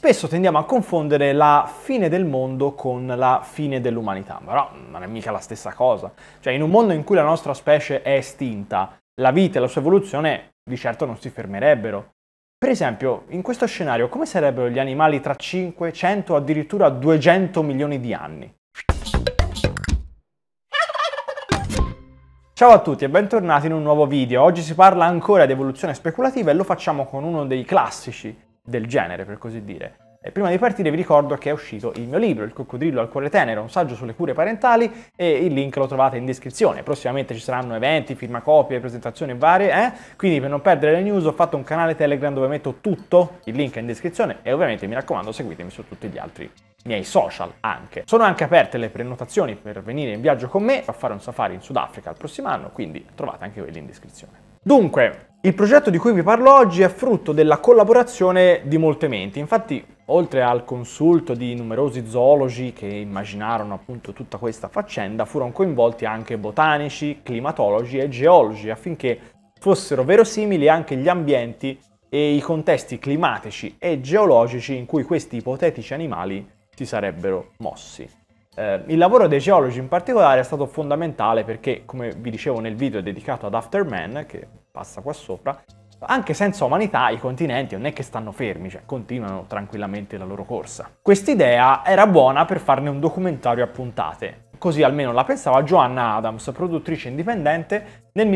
Spesso tendiamo a confondere la fine del mondo con la fine dell'umanità, però non è mica la stessa cosa. Cioè, in un mondo in cui la nostra specie è estinta, la vita e la sua evoluzione di certo non si fermerebbero. Per esempio, in questo scenario, come sarebbero gli animali tra 500 o addirittura 200 milioni di anni? Ciao a tutti e bentornati in un nuovo video. Oggi si parla ancora di evoluzione speculativa e lo facciamo con uno dei classici del genere, per così dire. E prima di partire vi ricordo che è uscito il mio libro, Il coccodrillo al cuore tenero, un saggio sulle cure parentali, e il link lo trovate in descrizione. Prossimamente ci saranno eventi, firmacopie, presentazioni varie, quindi per non perdere le news ho fatto un canale Telegram dove metto tutto, il link è in descrizione, e ovviamente mi raccomando seguitemi su tutti gli altri miei social anche. Sono anche aperte le prenotazioni per venire in viaggio con me a fare un safari in Sudafrica il prossimo anno, quindi trovate anche quelli in descrizione. Dunque, il progetto di cui vi parlo oggi è frutto della collaborazione di molte menti. Infatti, oltre al consulto di numerosi zoologi che immaginarono appunto tutta questa faccenda, furono coinvolti anche botanici, climatologi e geologi affinché fossero verosimili anche gli ambienti e i contesti climatici e geologici in cui questi ipotetici animali si sarebbero mossi. Il lavoro dei geologi in particolare è stato fondamentale perché, come vi dicevo nel video dedicato ad Afterman, che passa qua sopra, anche senza umanità i continenti non è che stanno fermi, cioè continuano tranquillamente la loro corsa. Quest'idea era buona per farne un documentario a puntate, così almeno la pensava Joanna Adams, produttrice indipendente nel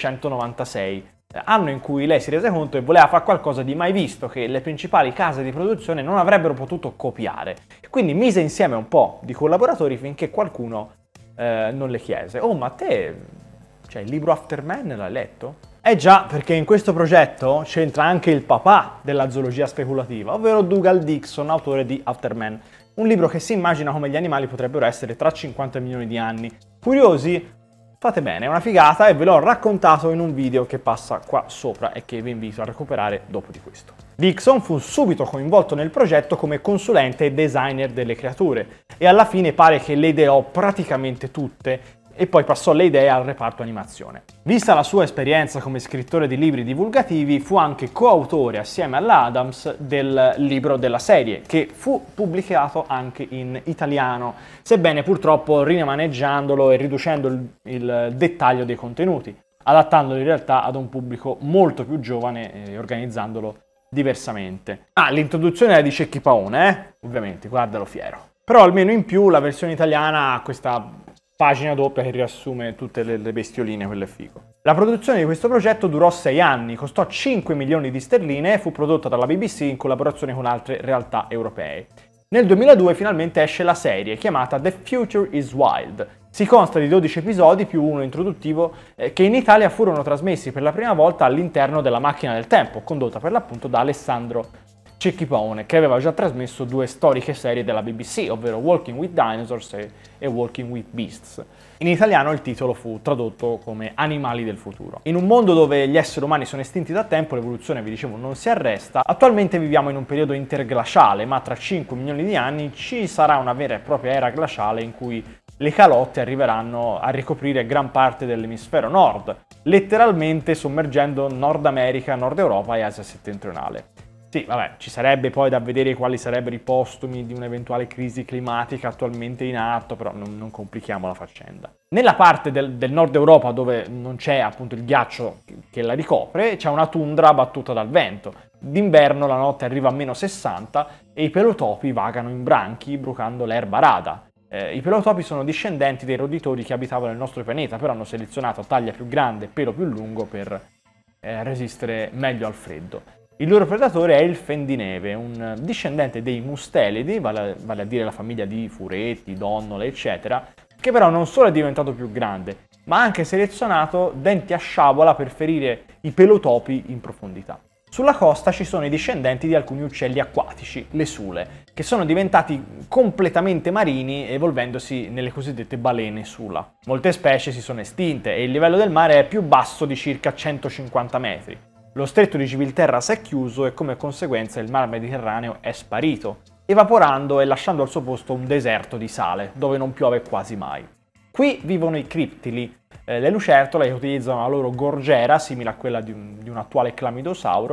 1996, anno in cui lei si rese conto e voleva fare qualcosa di mai visto che le principali case di produzione non avrebbero potuto copiare. Quindi mise insieme un po' di collaboratori finché qualcuno non le chiese: "Oh, ma te, cioè, il libro Afterman l'hai letto?" Eh già, perché in questo progetto c'entra anche il papà della zoologia speculativa, ovvero Dougal Dixon, autore di Afterman, un libro che si immagina come gli animali potrebbero essere tra 50 milioni di anni. Curiosi? Fate bene, è una figata e ve l'ho raccontato in un video che passa qua sopra e che vi invito a recuperare dopo di questo. Dixon fu subito coinvolto nel progetto come consulente e designer delle creature e alla fine pare che le ideò praticamente tutte e poi passò le idee al reparto animazione. Vista la sua esperienza come scrittore di libri divulgativi, fu anche coautore assieme alla Adams del libro della serie, che fu pubblicato anche in italiano, sebbene purtroppo rimaneggiandolo e riducendo il dettaglio dei contenuti, adattandolo in realtà ad un pubblico molto più giovane e organizzandolo diversamente. L'introduzione era di Cecchi Paone, ovviamente, guardalo fiero. Però almeno in più la versione italiana ha questa pagina doppia che riassume tutte le bestioline, quello è figo. La produzione di questo progetto durò 6 anni, costò 5 milioni di sterline e fu prodotta dalla BBC in collaborazione con altre realtà europee. Nel 2002 finalmente esce la serie, chiamata The Future is Wild. Si consta di 12 episodi più uno introduttivo che in Italia furono trasmessi per la prima volta all'interno della Macchina del Tempo, condotta per l'appunto da Alessandro Cecchi Paone, che aveva già trasmesso 2 storiche serie della BBC, ovvero Walking with Dinosaurs e Walking with Beasts. In italiano il titolo fu tradotto come Animali del futuro. In un mondo dove gli esseri umani sono estinti da tempo, l'evoluzione, vi dicevo, non si arresta. Attualmente viviamo in un periodo interglaciale, ma tra 5 milioni di anni ci sarà una vera e propria era glaciale in cui le calotte arriveranno a ricoprire gran parte dell'emisfero nord, letteralmente sommergendo Nord America, Nord Europa e Asia settentrionale. Sì, vabbè, ci sarebbe poi da vedere quali sarebbero i postumi di un'eventuale crisi climatica attualmente in atto, però non complichiamo la faccenda. Nella parte del nord Europa dove non c'è appunto il ghiaccio che la ricopre, c'è una tundra battuta dal vento. D'inverno la notte arriva a -60 e i pelotopi vagano in branchi brucando l'erba rada. I pelotopi sono discendenti dei roditori che abitavano nel nostro pianeta, però hanno selezionato taglia più grande e pelo più lungo per resistere meglio al freddo. Il loro predatore è il fendineve, un discendente dei mustelidi, vale a dire la famiglia di furetti, donnole, eccetera, che però non solo è diventato più grande, ma ha anche selezionato denti a sciabola per ferire i pelotopi in profondità. Sulla costa ci sono i discendenti di alcuni uccelli acquatici, le sule, che sono diventati completamente marini evolvendosi nelle cosiddette balene sula. Molte specie si sono estinte e il livello del mare è più basso di circa 150 metri. Lo stretto di Gibilterra si è chiuso e come conseguenza il mar Mediterraneo è sparito, evaporando e lasciando al suo posto un deserto di sale, dove non piove quasi mai. Qui vivono i criptili, le lucertole che utilizzano la loro gorgiera, simile a quella di un attuale clamidosauro,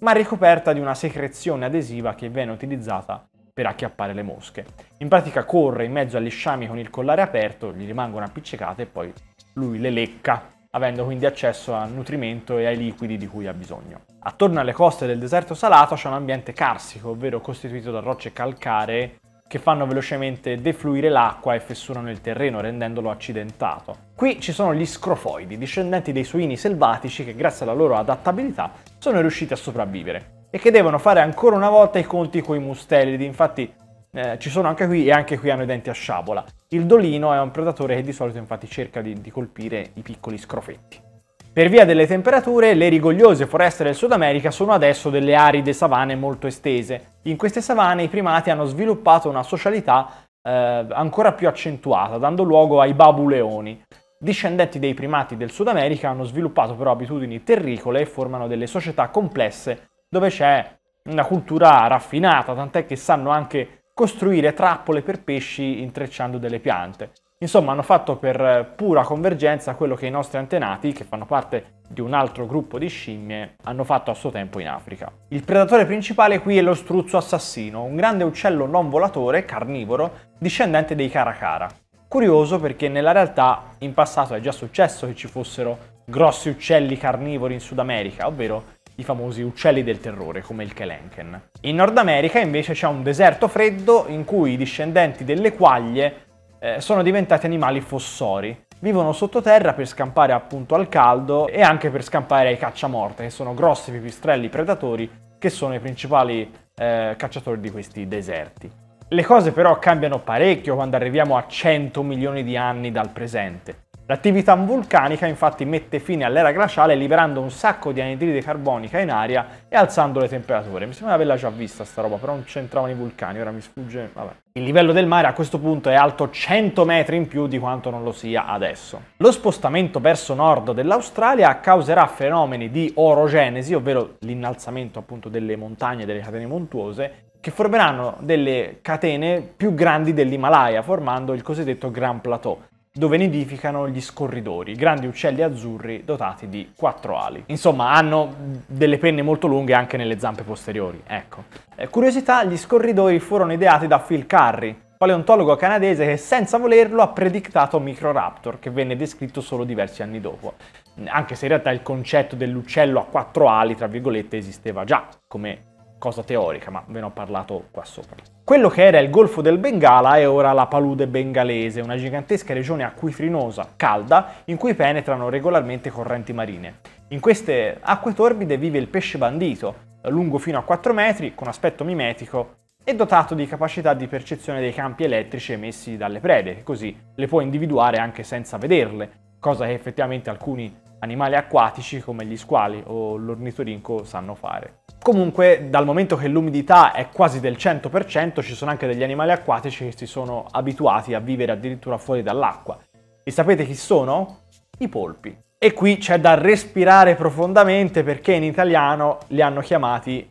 ma ricoperta di una secrezione adesiva che viene utilizzata per acchiappare le mosche. In pratica corre in mezzo agli sciami con il collare aperto, gli rimangono appiccicate e poi lui le lecca, avendo quindi accesso al nutrimento e ai liquidi di cui ha bisogno. Attorno alle coste del deserto salato c'è un ambiente carsico, ovvero costituito da rocce calcaree che fanno velocemente defluire l'acqua e fessurano il terreno, rendendolo accidentato. Qui ci sono gli scrofoidi, discendenti dei suini selvatici che grazie alla loro adattabilità sono riusciti a sopravvivere e che devono fare ancora una volta i conti coi mustelidi. Infatti ci sono anche qui, e anche qui hanno i denti a sciabola. Il dolino è un predatore che di solito infatti cerca di colpire i piccoli scrofetti. Per via delle temperature, le rigogliose foreste del Sud America sono adesso delle aride savane molto estese. In queste savane i primati hanno sviluppato una socialità ancora più accentuata, dando luogo ai babuleoni. Discendenti dei primati del Sud America hanno sviluppato però abitudini terricole e formano delle società complesse dove c'è una cultura raffinata, tant'è che sanno anche costruire trappole per pesci intrecciando delle piante. Insomma, hanno fatto per pura convergenza quello che i nostri antenati, che fanno parte di un altro gruppo di scimmie, hanno fatto a suo tempo in Africa. Il predatore principale qui è lo struzzo assassino, un grande uccello non volatore, carnivoro, discendente dei caracara. Curioso perché nella realtà in passato è già successo che ci fossero grossi uccelli carnivori in Sud America, ovvero i famosi uccelli del terrore come il kelenken. In Nord America invece c'è un deserto freddo in cui i discendenti delle quaglie sono diventati animali fossori. Vivono sottoterra per scampare appunto al caldo e anche per scampare ai cacciamorte, che sono grossi pipistrelli predatori che sono i principali cacciatori di questi deserti. Le cose però cambiano parecchio quando arriviamo a 100 milioni di anni dal presente. L'attività vulcanica infatti mette fine all'era glaciale liberando un sacco di anidride carbonica in aria e alzando le temperature. Mi sembra di averla già vista sta roba, però non c'entravano i vulcani, ora mi sfugge, vabbè. Il livello del mare a questo punto è alto 100 metri in più di quanto non lo sia adesso. Lo spostamento verso nord dell'Australia causerà fenomeni di orogenesi, ovvero l'innalzamento appunto delle montagne, delle catene montuose, che formeranno delle catene più grandi dell'Himalaya, formando il cosiddetto Grand Plateau, dove nidificano gli scorridori, grandi uccelli azzurri dotati di 4 ali. Insomma, hanno delle penne molto lunghe anche nelle zampe posteriori, ecco. Curiosità, gli scorridori furono ideati da Phil Currie, paleontologo canadese che senza volerlo ha predictato Microraptor, che venne descritto solo diversi anni dopo. Anche se in realtà il concetto dell'uccello a 4 ali, tra virgolette, esisteva già come cosa teorica, ma ve ne ho parlato qua sopra. Quello che era il Golfo del Bengala è ora la palude bengalese, una gigantesca regione acquifrinosa, calda, in cui penetrano regolarmente correnti marine. In queste acque torbide vive il pesce bandito, lungo fino a 4 metri, con aspetto mimetico e dotato di capacità di percezione dei campi elettrici emessi dalle prede, così le può individuare anche senza vederle, cosa che effettivamente alcuni animali acquatici come gli squali o l'ornitorinco sanno fare. Comunque, dal momento che l'umidità è quasi del 100%, ci sono anche degli animali acquatici che si sono abituati a vivere addirittura fuori dall'acqua. E sapete chi sono? I polpi. E qui c'è da respirare profondamente perché in italiano li hanno chiamati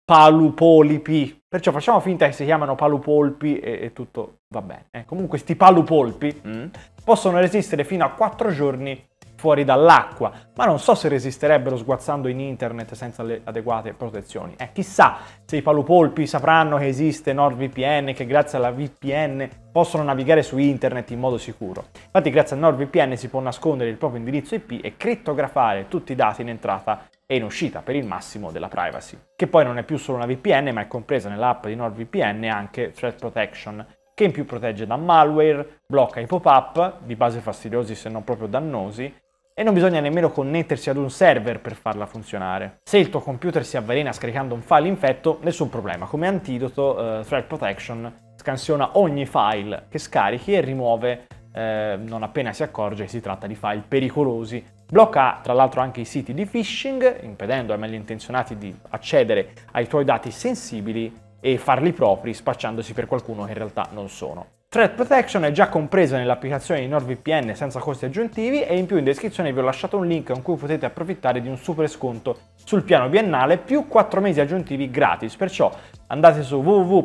palupolipi. Perciò facciamo finta che si chiamano palupolpi e tutto va bene. Comunque sti palupolpi possono resistere fino a 4 giorni fuori dall'acqua, ma non so se resisterebbero sguazzando in internet senza le adeguate protezioni. Chissà se i palupolpi sapranno che esiste NordVPN, che grazie alla VPN possono navigare su internet in modo sicuro. Infatti grazie a NordVPN si può nascondere il proprio indirizzo IP e crittografare tutti i dati in entrata e in uscita per il massimo della privacy. Che poi non è più solo una VPN, ma è compresa nell'app di NordVPN anche Threat Protection, che in più protegge da malware, blocca i pop-up, di base fastidiosi se non proprio dannosi, e non bisogna nemmeno connettersi ad un server per farla funzionare. Se il tuo computer si avvelena scaricando un file infetto, nessun problema. Come antidoto, Threat Protection scansiona ogni file che scarichi e rimuove non appena si accorge che si tratta di file pericolosi. Blocca tra l'altro anche i siti di phishing, impedendo ai malintenzionati di accedere ai tuoi dati sensibili e farli propri, spacciandosi per qualcuno che in realtà non sono. Threat Protection è già compresa nell'applicazione di NordVPN senza costi aggiuntivi e in più in descrizione vi ho lasciato un link con cui potete approfittare di un super sconto sul piano biennale più 4 mesi aggiuntivi gratis, perciò andate su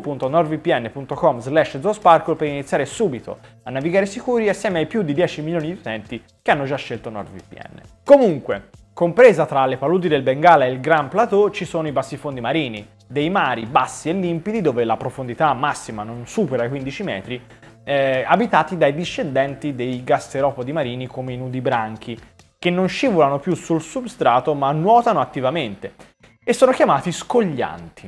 www.nordvpn.com/zoosparkle per iniziare subito a navigare sicuri assieme ai più di 10 milioni di utenti che hanno già scelto NordVPN. Comunque, Compresa tra le paludi del Bengala e il Grand Plateau ci sono i bassifondi marini, dei mari bassi e limpidi dove la profondità massima non supera i 15 metri, abitati dai discendenti dei gasseropodi marini come i nudibranchi, che non scivolano più sul substrato ma nuotano attivamente e sono chiamati scoglianti.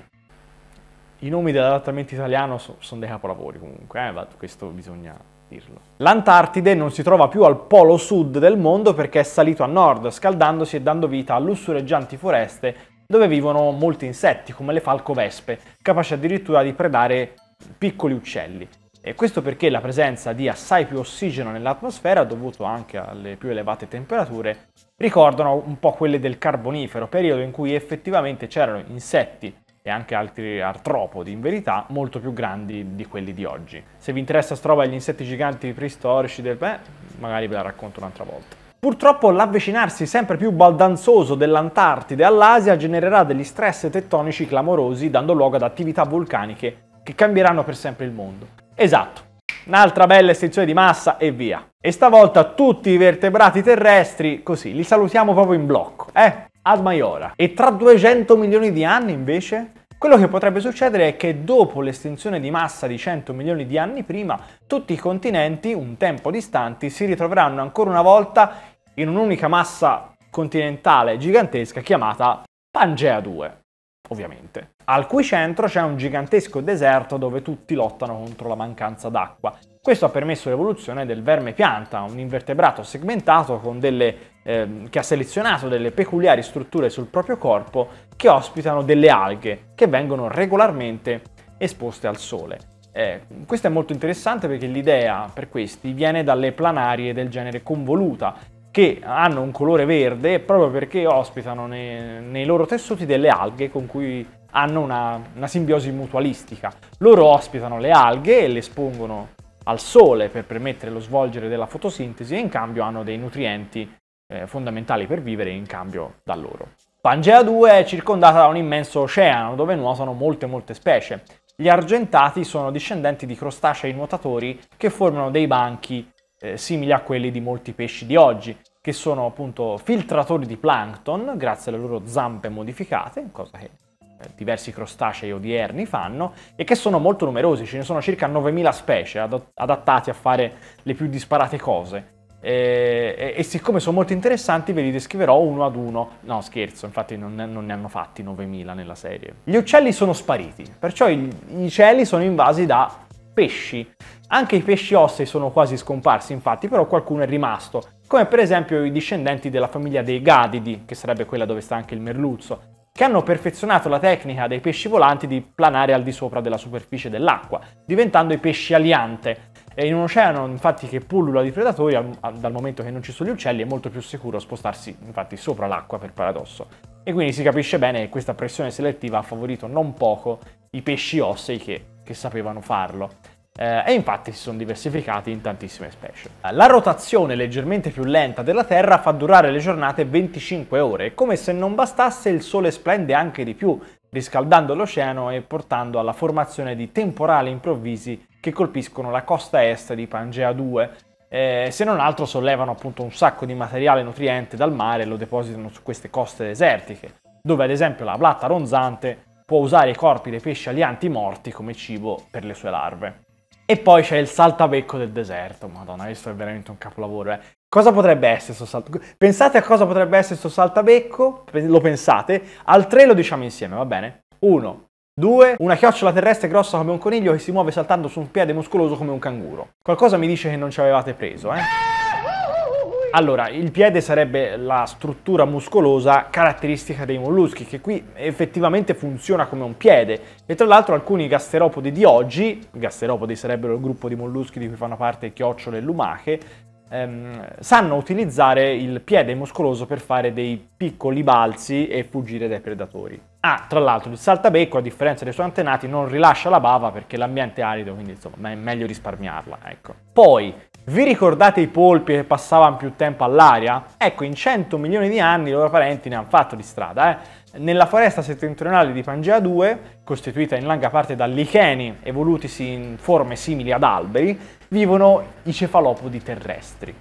I nomi dell'adattamento italiano sono dei capolavori comunque, questo bisogna dirlo. L'Antartide non si trova più al polo sud del mondo perché è salito a nord, scaldandosi e dando vita a lussureggianti foreste dove vivono molti insetti come le falcovespe, capaci addirittura di predare piccoli uccelli. E questo perché la presenza di assai più ossigeno nell'atmosfera, dovuto anche alle più elevate temperature, ricordano un po' quelle del Carbonifero, periodo in cui effettivamente c'erano insetti e anche altri artropodi, in verità, molto più grandi di quelli di oggi. Se vi interessa sta roba degli insetti giganti preistorici, magari ve la racconto un'altra volta. Purtroppo l'avvicinarsi sempre più baldanzoso dell'Antartide all'Asia genererà degli stress tettonici clamorosi, dando luogo ad attività vulcaniche che cambieranno per sempre il mondo. Esatto, un'altra bella estinzione di massa e via. E stavolta tutti i vertebrati terrestri, così, li salutiamo proprio in blocco, ad maiora. E tra 200 milioni di anni, invece, quello che potrebbe succedere è che dopo l'estinzione di massa di 100 milioni di anni prima, tutti i continenti, un tempo distanti, si ritroveranno ancora una volta in un'unica massa continentale gigantesca chiamata Pangea 2, ovviamente, al cui centro c'è un gigantesco deserto dove tutti lottano contro la mancanza d'acqua. Questo ha permesso l'evoluzione del verme pianta, un invertebrato segmentato con che ha selezionato delle peculiari strutture sul proprio corpo che ospitano delle alghe che vengono regolarmente esposte al sole. Questo è molto interessante perché l'idea per questi viene dalle planarie del genere convoluta, che hanno un colore verde proprio perché ospitano nei loro tessuti delle alghe con cui hanno una simbiosi mutualistica. Loro ospitano le alghe e le espongono al sole per permettere lo svolgere della fotosintesi e in cambio hanno dei nutrienti fondamentali per vivere in cambio da loro. Pangea 2 è circondata da un immenso oceano dove nuotano molte specie. Gli argentati sono discendenti di crostacei nuotatori che formano dei banchi simili a quelli di molti pesci di oggi, che sono appunto filtratori di plankton grazie alle loro zampe modificate, cosa che diversi crostacei odierni fanno, e che sono molto numerosi, ce ne sono circa 9000 specie adattati a fare le più disparate cose. E siccome sono molto interessanti ve li descriverò uno ad uno. No, scherzo, infatti non ne hanno fatti 9000 nella serie. Gli uccelli sono spariti, perciò i cieli sono invasi da pesci. Anche i pesci ossei sono quasi scomparsi, infatti, però qualcuno è rimasto, come per esempio i discendenti della famiglia dei gadidi, che sarebbe quella dove sta anche il merluzzo, che hanno perfezionato la tecnica dei pesci volanti di planare al di sopra della superficie dell'acqua, diventando i pesci aliante. E in un oceano, infatti, che pullula di predatori, dal momento che non ci sono gli uccelli, è molto più sicuro spostarsi, infatti, sopra l'acqua, per paradosso. E quindi si capisce bene che questa pressione selettiva ha favorito non poco i pesci ossei che sapevano farlo. E infatti si sono diversificati in tantissime specie. La rotazione leggermente più lenta della Terra fa durare le giornate 25 ore, come se non bastasse il Sole splende anche di più, riscaldando l'oceano e portando alla formazione di temporali improvvisi che colpiscono la costa est di Pangea 2, se non altro sollevano appunto un sacco di materiale nutriente dal mare e lo depositano su queste coste desertiche, dove ad esempio la blatta ronzante può usare i corpi dei pesci alianti morti come cibo per le sue larve. E poi c'è il saltabecco del deserto. Madonna, questo è veramente un capolavoro, Cosa potrebbe essere questo saltabecco? Pensate a cosa potrebbe essere questo saltabecco? Lo pensate? Al 3 lo diciamo insieme, va bene? 1, 2, una chiocciola terrestre grossa come un coniglio che si muove saltando su un piede muscoloso come un canguro. Qualcosa mi dice che non ci avevate preso, Allora, il piede sarebbe la struttura muscolosa caratteristica dei molluschi, che qui effettivamente funziona come un piede. E tra l'altro alcuni gasteropodi di oggi, gasteropodi sarebbero il gruppo di molluschi di cui fanno parte chiocciole e lumache, sanno utilizzare il piede muscoloso per fare dei piccoli balzi e fuggire dai predatori. Tra l'altro il saltabecco, a differenza dei suoi antenati, non rilascia la bava perché l'ambiente è arido, quindi insomma è meglio risparmiarla, ecco. Poi, vi ricordate i polpi che passavano più tempo all'aria? Ecco, in 100 milioni di anni i loro parenti ne hanno fatto di strada, Nella foresta settentrionale di Pangea 2, costituita in larga parte da licheni evolutisi in forme simili ad alberi, vivono i cefalopodi terrestri.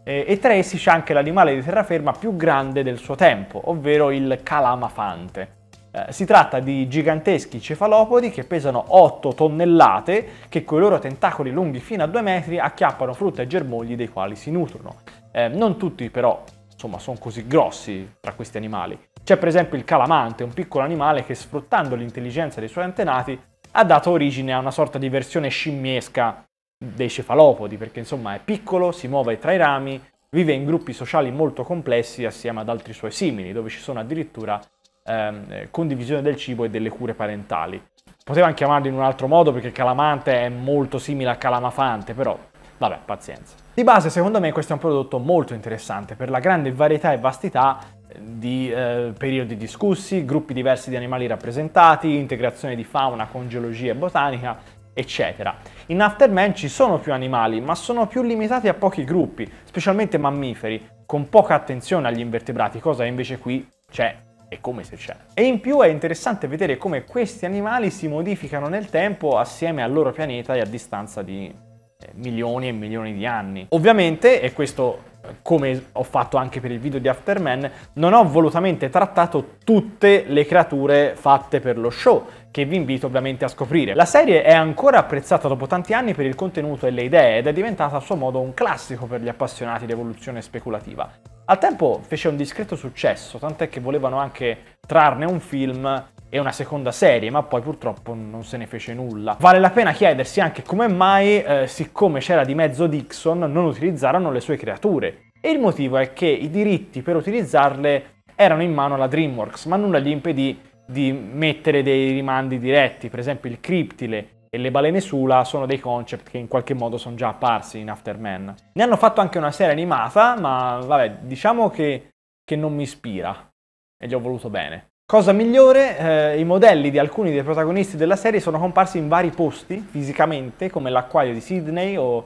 e tra essi c'è anche l'animale di terraferma più grande del suo tempo, ovvero il calamafante. Si tratta di giganteschi cefalopodi che pesano 8 tonnellate, che con i loro tentacoli lunghi fino a 2 metri acchiappano frutta e germogli dei quali si nutrono. Non tutti però, insomma, sono così grossi tra questi animali. C'è per esempio il calamante, un piccolo animale che, sfruttando l'intelligenza dei suoi antenati, ha dato origine a una sorta di versione scimmiesca dei cefalopodi, perché insomma è piccolo, si muove tra i rami, vive in gruppi sociali molto complessi assieme ad altri suoi simili, dove ci sono addirittura condivisione del cibo e delle cure parentali. Potevano chiamarlo in un altro modo perché il calamante è molto simile al calamafante, però vabbè, pazienza. Di base, secondo me, questo è un prodotto molto interessante per la grande varietà e vastità di periodi discussi, gruppi diversi di animali rappresentati, integrazione di fauna con geologia e botanica, eccetera. In Afterman ci sono più animali, ma sono più limitati a pochi gruppi, specialmente mammiferi, con poca attenzione agli invertebrati, cosa che invece qui c'è. E come se c'è. E in più è interessante vedere come questi animali si modificano nel tempo assieme al loro pianeta e a distanza di milioni e milioni di anni. Ovviamente, e questo come ho fatto anche per il video di Afterman, non ho volutamente trattato tutte le creature fatte per lo show, che vi invito ovviamente a scoprire. La serie è ancora apprezzata dopo tanti anni per il contenuto e le idee ed è diventata a suo modo un classico per gli appassionati di evoluzione speculativa. Al tempo fece un discreto successo, tant'è che volevano anche trarne un film e una seconda serie, ma poi purtroppo non se ne fece nulla. Vale la pena chiedersi anche come mai, siccome c'era di mezzo Dixon, non utilizzarono le sue creature. E il motivo è che i diritti per utilizzarle erano in mano alla DreamWorks, ma nulla gli impedì di mettere dei rimandi diretti. Per esempio il criptile e le balene sula sono dei concept che in qualche modo sono già apparsi in Afterman. Ne hanno fatto anche una serie animata, ma vabbè, diciamo che non mi ispira e gli ho voluto bene. Cosa migliore, i modelli di alcuni dei protagonisti della serie sono comparsi in vari posti fisicamente, come l'acquario di Sydney o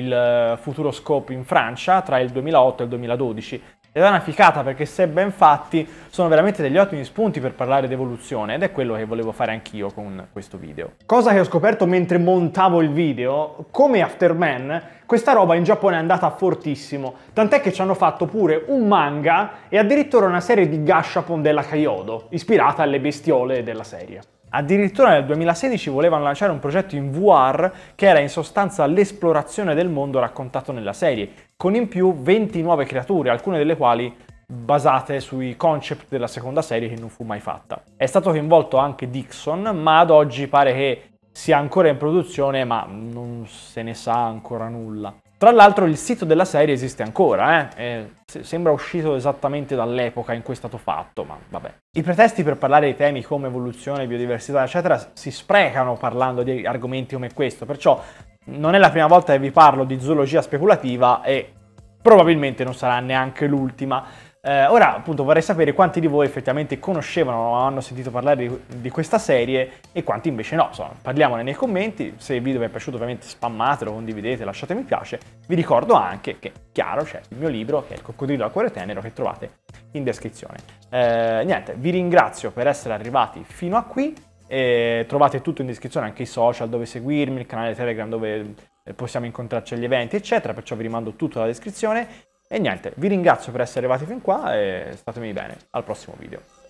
il Futuroscope in Francia tra il 2008 e il 2012. Ed è una ficata perché, se ben fatti, sono veramente degli ottimi spunti per parlare di evoluzione ed è quello che volevo fare anch'io con questo video. Cosa che ho scoperto mentre montavo il video, come Afterman, questa roba in Giappone è andata fortissimo, tant'è che ci hanno fatto pure un manga e addirittura una serie di Gashapon della Kyoto, ispirata alle bestiole della serie. Addirittura nel 2016 volevano lanciare un progetto in VR che era in sostanza l'esplorazione del mondo raccontato nella serie, con in più 20 nuove creature, alcune delle quali basate sui concept della seconda serie che non fu mai fatta. È stato coinvolto anche Dixon, ma ad oggi pare che sia ancora in produzione, ma non se ne sa ancora nulla. Tra l'altro il sito della serie esiste ancora, sembra uscito esattamente dall'epoca in cui è stato fatto, ma vabbè. I pretesti per parlare di temi come evoluzione, biodiversità, eccetera, si sprecano parlando di argomenti come questo, perciò non è la prima volta che vi parlo di zoologia speculativa e probabilmente non sarà neanche l'ultima. Ora, appunto, vorrei sapere quanti di voi effettivamente conoscevano o hanno sentito parlare di questa serie e quanti invece no. Insomma, parliamone nei commenti. Se il video vi è piaciuto, ovviamente spammatelo, condividete, lasciate mi piace. Vi ricordo anche che, chiaro, c'è il mio libro, che è Il coccodrillo al cuore tenero, che trovate in descrizione. Niente, vi ringrazio per essere arrivati fino a qui. Trovate tutto in descrizione, anche i social dove seguirmi, il canale Telegram dove possiamo incontrarci agli eventi, eccetera. Perciò vi rimando tutto alla descrizione. E niente, vi ringrazio per essere arrivati fin qua e statemi bene. Al prossimo video.